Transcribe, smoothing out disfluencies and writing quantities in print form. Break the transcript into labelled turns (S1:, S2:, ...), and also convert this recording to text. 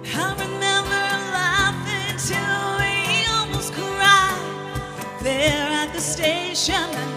S1: I remember laughing till we almost cried there at the station.